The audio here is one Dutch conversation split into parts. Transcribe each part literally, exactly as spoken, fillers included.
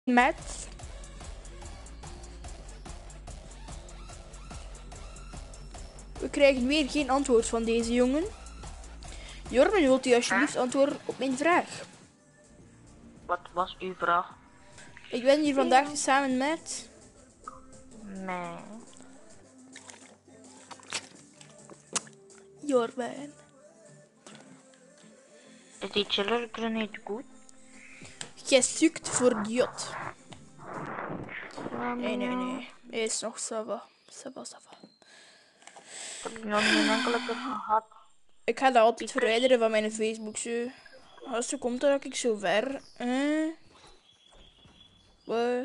Met. We krijgen weer geen antwoord van deze jongen. Jormen, wilt u alsjeblieft antwoorden op mijn vraag? Wat was uw vraag? Ik ben hier vandaag samen met... Nee. Jormen. Is die chiller niet goed? Jij zoekt voor Jot. Nee, nee, nee. Hij is nog Sava. Sava, Sava. Ik heb nog geen enkele keer gehad. Ik ga dat altijd verwijderen van mijn Facebook. Zo. Als ze komt, dan raak ik zo ver. Eh? Wat?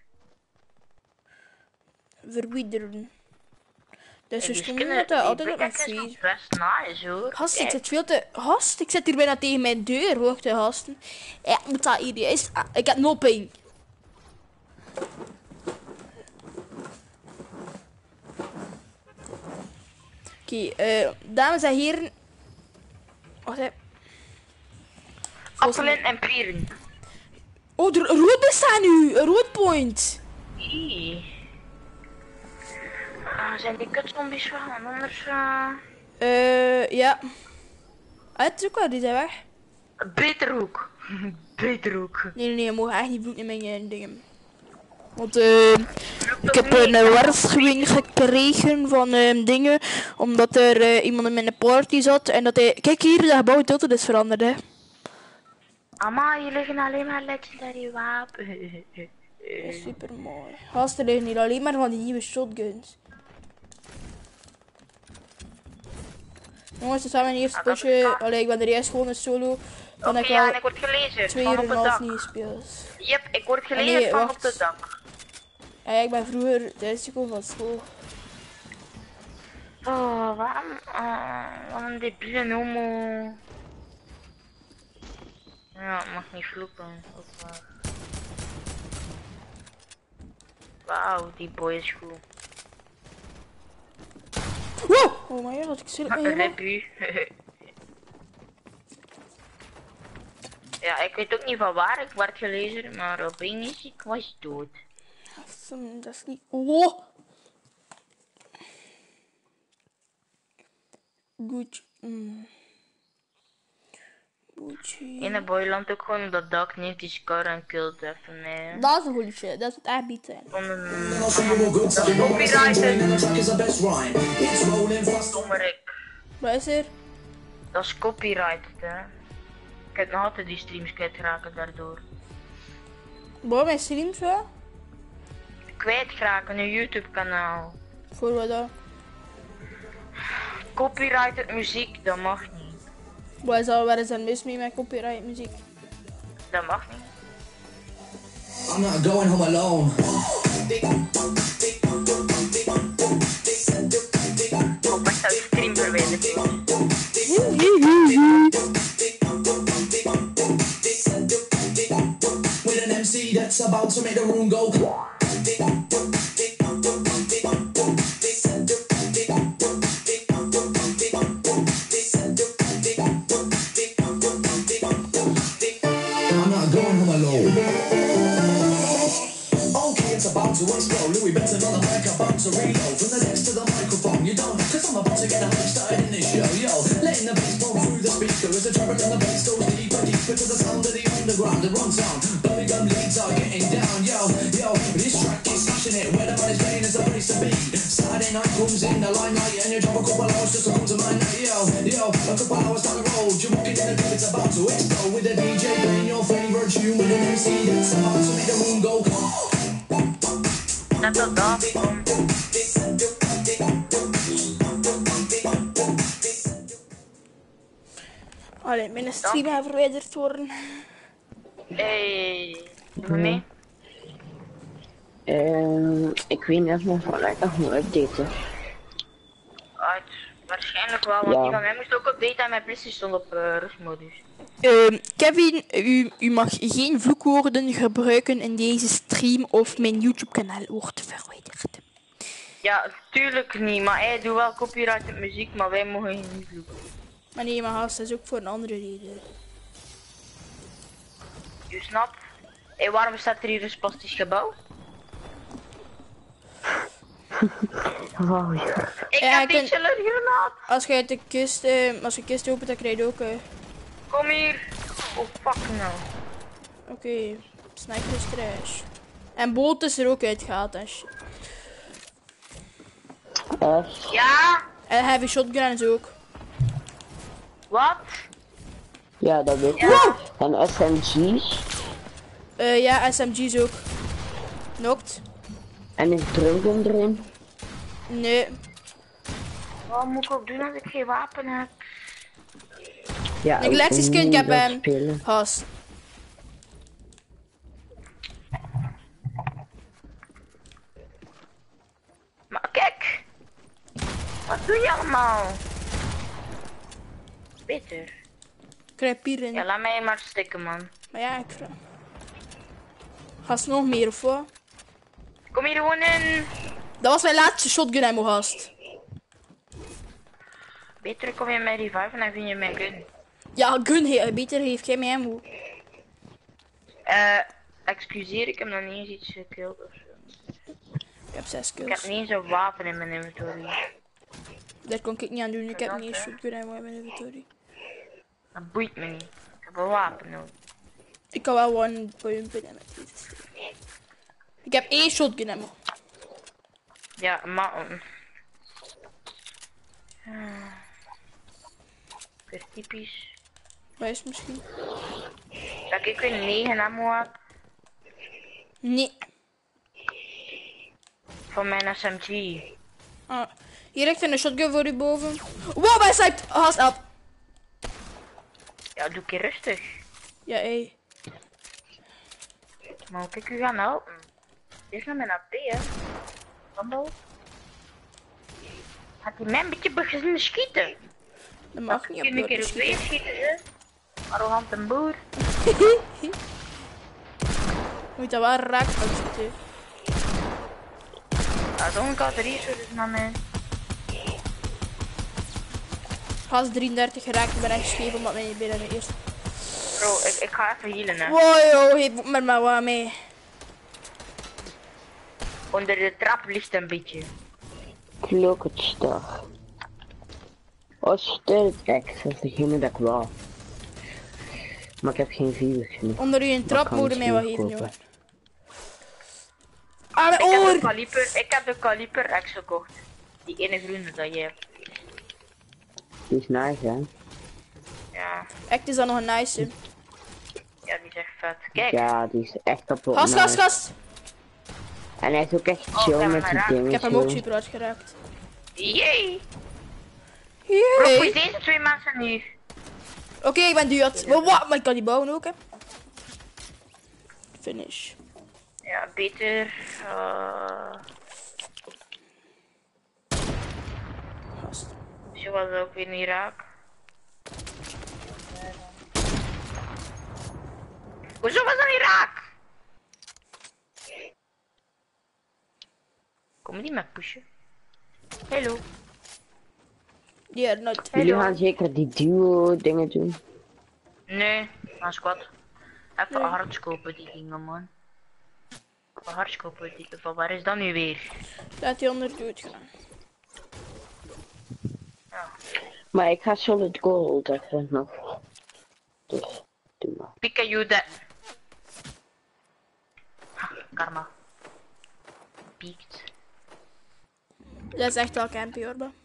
Verwijderen. Dus je stond dat dat altijd op mijn Facebook. Best nice hoor. Gast, ik zit veel te... Gast, ik zit hier bijna tegen mijn deur. Wacht, hè, gasten. Ja, ik moet dat hier eens... Ah, ik heb no pijn. Oké, okay, uh, dames en heren. Wacht, hè. Appelen en pieren. Oh, er rood bestaan nu. Een rood point. Ie. Uh, zijn die kutzombies wel? Anders... Uh... Uh, ja. Het is ook wel, die zijn weg. Beterhoek. Beterhoek. Nee, nee, nee, je mag echt niet vloeken in mijn uh, dingen. Want uh, ik heb een uh, waarschuwing gekregen van uh, dingen, omdat er uh, iemand in mijn party zat en dat hij... Kijk hier, dat gebouw tot is veranderd, hè. Amma, hier liggen alleen maar legendary wapens. Super mooi. Gasten liggen hier alleen maar van die nieuwe shotguns. Jongens, we staan mijn eerste potje. Allee, ik ben er eerst gewoon een solo. Oké, okay, ja, en ik word gelezen. Twee van uur op en het dak. Niet gespeeld. Yep, ik word gelezen nee, van op het dak. Ja, ik ben vroeger thuisgekomen van school. Oh, waarom? Uh, wat een debiele homo. Ja, ik mag niet vloeken. Wauw, die boy is goed. Wow! Oh my god, ik zit me helemaal. Ja, ik weet ook niet van waar ik werd gelezen, maar opeens ik was dood. Dat is niet... Oh! Goed. Mm. In de boyland ook gewoon op dat dak niet die scar en killed even mee. Dat is een goede shit, dat is het echt bieten. Wat is er? Dat is copyrighted, hè. Ik heb nog altijd die streams kwijtraken daardoor. Waarom mijn streams wel? Kwijtraken, een YouTube kanaal. Voor wat dan? Copyrighted muziek, dat mag niet. Wat is al, waar is er mis mee met copyright muziek? Dat mag niet. I'm not going home alone. Oh, maar zou je stream verwijderd worden? With an M C that's about to make the room go. To explode, Louis Benson on the mic, about to reload. From the next to the microphone, you don't know, cause I'm about to get a hype started in this show, yo. Letting the bass pump through the speaker as the trumpet and the bass goes deeper, deeper to the sound of the underground, the run sound. Bubblegum leads are getting down, yo, yo. This track is smashing it, where the man is playing is a place to be. Saturday night comes in the limelight, and you drop a couple hours just to come to my night, yo, yo. A couple hours down the road, you're walking in the club, it's about to explode with the D J playing your favorite tune with an M C that's about to make the room go. Net als dat. Allee, mijn stream gaat verwijderd worden. Hey, doe me mee? Uh, ik weet niet of nog wel lekker moet updaten. Uit, waarschijnlijk wel, want ja. Die van mij moest ook updaten en mijn PlayStation stond op uh, rustmodus. Uh, Kevin, u, u mag geen vloekwoorden gebruiken in deze stream of mijn YouTube kanaal wordt verwijderd. Ja, tuurlijk niet, maar hij doet wel copyrighted muziek, maar wij mogen niet vloeken. Maar nee, maar gast, dat is ook voor een andere reden. Je snapt? Hé, waarom staat er hier een spastisch gebouw? Oh, ja. Ik Ja, heb ik die chiller granaat. Als je de kist, uh, als je kist opent, dan krijg je ook. Uh... Kom hier. Oh fuck nou. Oké, okay. Sniper is trash. En boot is er ook uitgehaald en shit. Echt? Ja? En heavy shotguns ook. Wat? Ja, dat weet ik. Ja. En S M G's. Uh, ja, S M G's ook. Nokt. En is drumgun erin? Nee. Wat moet ik ook doen als ik geen wapen heb? Ja, Ik leg die skin, ik heb hem. Spelen. Has. Maar kijk. Wat doe je allemaal? Bitter. Krijg pieren. Ja, laat mij maar stikken, man. Maar ja, ik vraag. Gast nog meer of wat? Kom hier gewoon in. Dat was mijn laatste shotgun ammo, gast. Beter kom je met revive en dan vind je mijn gun. Ja, gun he beter heeft jij mijn ammo. Eh, uh, excuseer, ik heb nog niet eens iets gekilld of zo. Ik heb zes Ik heb kills. niet eens een wapen in mijn inventory. Daar kon ik niet aan doen, ik heb niet eens shotgun ammo in mijn inventory. Dat boeit me niet. Ik heb een wapen nodig. Ik kan wel one point in met dit. Ik heb één shotgun ammo. Ja, maar... Uh, weer typisch. Wat is het misschien? Dat ik weer negen ammo heb Nee. van mijn S M G. Ah, hier ligt een shotgun voor u boven. Wow, wij zijn haast op. Ja, doe ik rustig. Ja, hé. Maar moet ik u gaan helpen? Dit is naar mijn A P, hè. Wandel. Gaat hij mij een beetje beginnen schieten? Dat mag niet op Kun ik door er te twee schieten. schieten, hè? Arrogante boer. Moet dat wel raken van schieten. Ja, zo'n gaat er hier zo dus naar mij. Gas drieëndertig geraakt, ik ben echt scheef omdat wij niet bij de eerste. Bro, ik, ik ga even healen, hè. Wow, joh, geef me maar wat mee. Onder de trap ligt een beetje. Klokkenstag. Oh, stil, kijk, dat is degene dat ik wou. Maar ik heb geen virus genoeg. Onder u een trap kan moeten mij ik wat niet geven, kopen. jongen. Ah, mijn Ik heb de oor! kaliber, ik heb de kaliber X gekocht. Die ene groene dat je hebt. Die is nice, hè? Ja, Echt is dat nog een nice. ja, die is echt vet. Kijk. Ja, die is echt kapot. Gast, nice. gast, gast! En hij is ook echt Oh, chill ik heb met hem die geraakt. dingen. Ik heb hem zo. ook super hard geraakt. Jee! Bro, Yay! hoe deze twee mensen hier? Oké, ik ben duat. Maar wat? Maar ik kan die bouwen ook, hè? Finish. Ja, beter. Uh... Gast. Ze was ook weer niet raak. Hoezo was dat niet raak? Kom die met pushen. Hallo. Yeah, not. Jullie Hallo. gaan zeker die duo dingen doen. Nee, maar squat. Even Nee. hardscopen die dingen, man. Even hardscopen die. Van waar is dat nu weer? Laat die onder dood gaan. Ja. Maar ik ga solid gold even nog. Dus, doe maar. Pika you that. Ha, karma. Piekt. Dat is echt wel campy, hoor. Ba.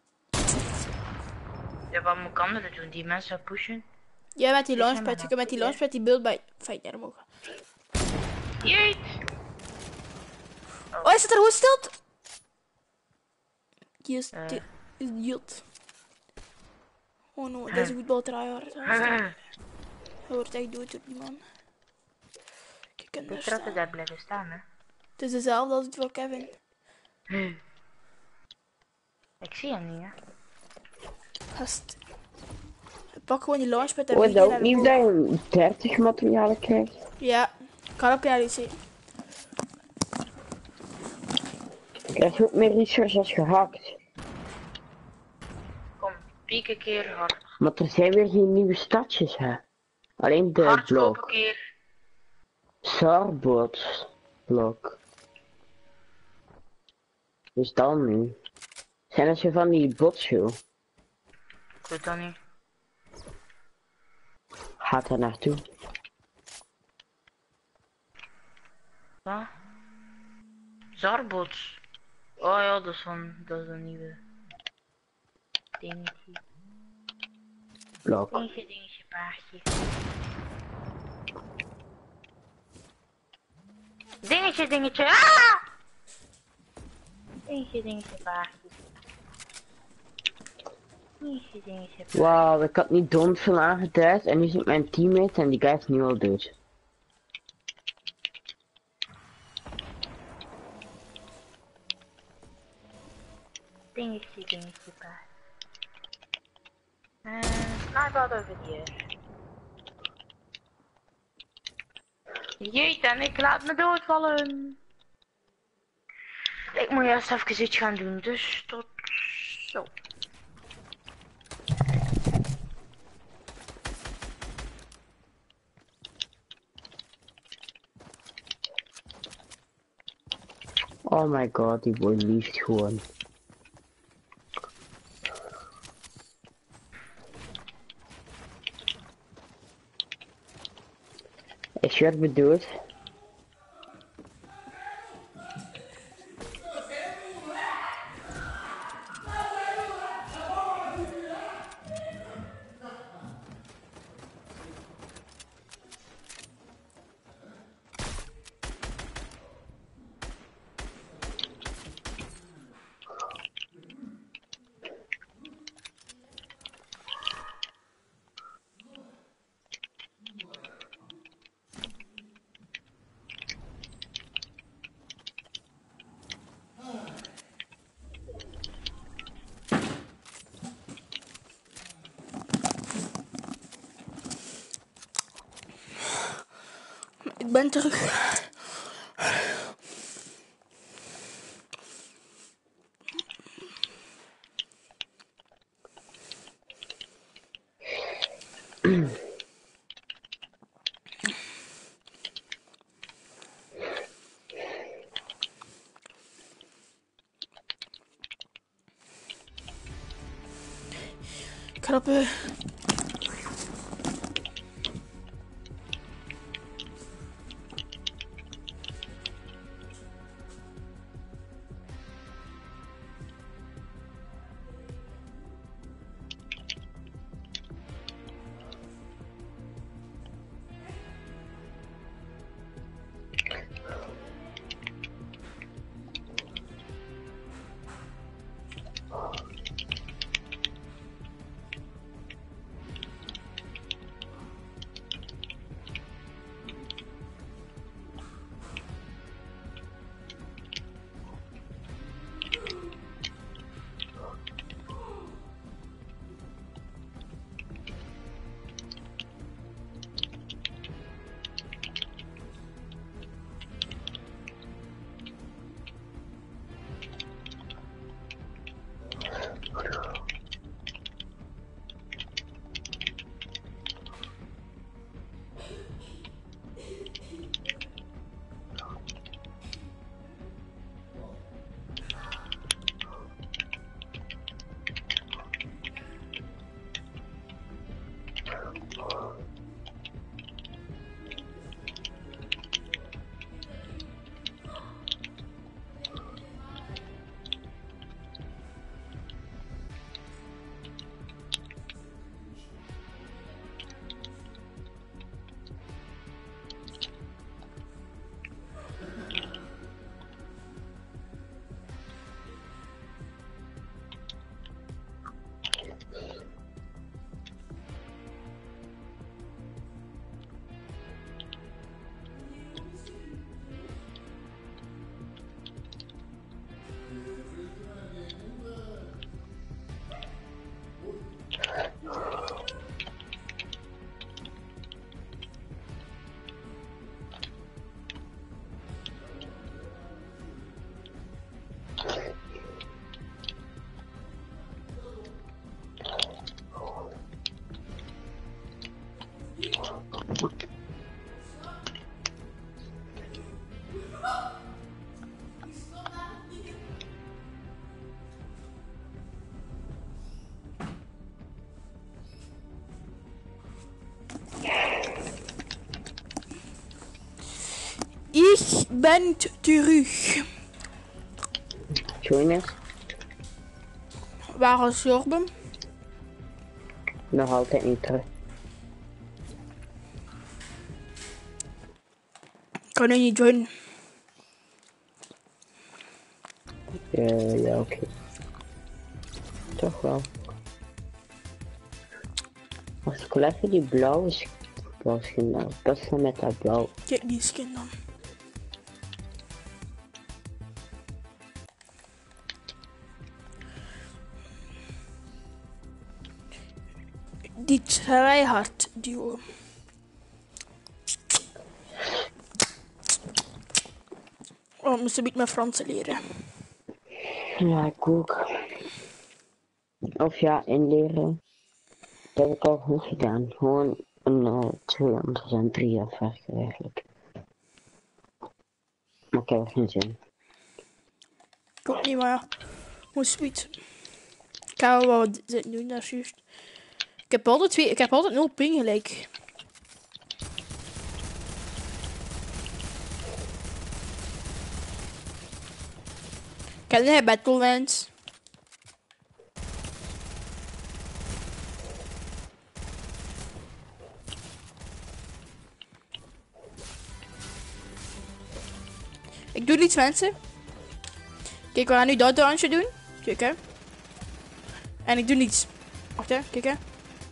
Ja, wat moet ik anderen doen? Die mensen pushen? Jij met die Ik ben launchpad, maar je kan met die nog- launchpad die beeld bij fight naar mogen. Jeet! Oh, hij zit er gewoon stil. Die is Eh. die is jut. Oh no, deze voetbal tryhard. Hij wordt echt dood door die man. Ik kan daar Ik dat staan. daar blijven staan, hè. Het is dezelfde als het voor Kevin. Ik zie hem niet, hè. Gast. Pak gewoon die launchpad en Oh, vlieg dat naar ook de niet boom. dat je dertig materialen krijgt. Ja, kan op jou iets zien. Krijg je ook meer resources als gehakt. Kom, piek een keer hard. Maar er zijn weer geen nieuwe stadjes, hè. Alleen de Hardscope een blok. keer. Zarbot blok. Dus dan nu. Zijn dat zo van die botshow? Ik weet dat niet. Gaat er naartoe? Wat? Zarbots. Oh ja, dat is van, dat is een nieuwe dingetje. Blok. Dingetje, dingetje, paardje. Dingetje, dingetje, ah! Dingetje, dingetje, paardje. Dingetje, dingetje, paardje. Wauw, ik had niet dond van aangeduid en nu zit mijn teammate en die guy is nu al dood. Dingetje, dingetje, paardje. En sniper over hier. Jeet, en ik laat me doodvallen. Ik moet eerst even iets gaan doen, dus tot zo. Oh my god, die boy liefst gewoon. Is je wat bedoeld? Ik ben terug. Krappen. Ik ben terug. Join eens. Waar is Jorben? Nog altijd niet terug. Kan je niet joinen? Uh, ja, oké. Okay. Toch wel. Als ik wel even die blauwe skin nou, dat is dan met dat blauw. Kijk die skin dan. Die tryhard duo. Oh, ik moest een beetje mijn Frans leren. Ja, ik ook. Of ja, inleren. Dat heb ik al goed gedaan. Gewoon een uh, twee anders en drie afwerken eigenlijk. Maar ik heb er geen zin. Ik ook niet, maar ja. Hoe sweet. Ik ga wel wat zitten doen, dat is juist. Ik heb altijd twee, ik heb altijd nul ping gelijk. Ken jij Battlelands? Ik doe iets, mensen. Kijk, we gaan nu dat dansje doen. Kijk, hè. En ik doe niets. Wacht, hè. Kijk, hè.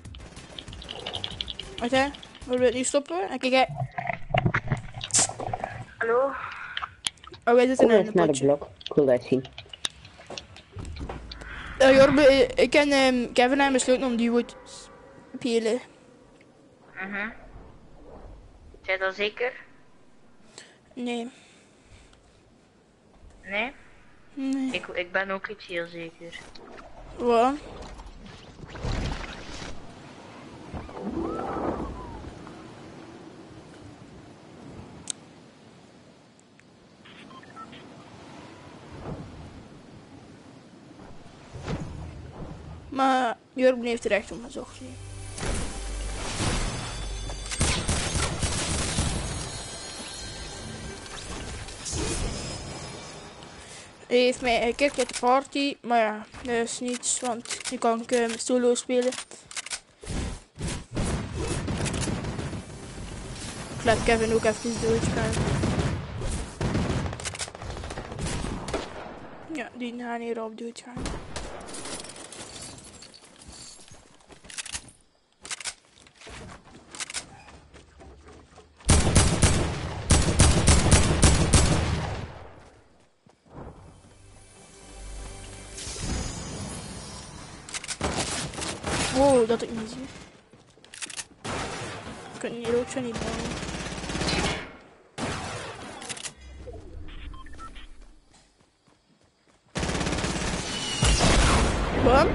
Wacht, hè. We willen het nu stoppen. En kijk, hè. Hallo? Oh, wij zitten Kom in eens een naar de potje. blok. Ik wil dat zien. Uh, Jorbe, ik en um, Kevin hebben besloten om die woord spelen. Mhm. Zijn dat zeker? Nee. Nee? Nee. Ik, ik ben ook iets heel zeker. Wat? Maar Jorben heeft er echt om gezocht. Nee. Hij heeft mij gekikt uit de party, maar ja, dat is niets, want nu kan ik uh, solo spelen. Ik laat Kevin ook even doodgaan. Ja, die gaan hierop doodgaan. Wow, dat ik niet zie. Ik kan hier ook zo niet bouwen. Wat?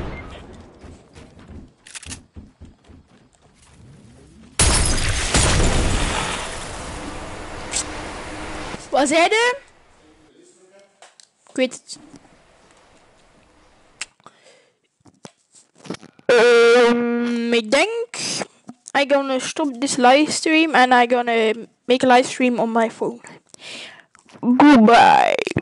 Wat zei je? Ik weet het. Um, ik denk I'm gonna stop this live stream and I'm gonna make a live stream on my phone. Goodbye.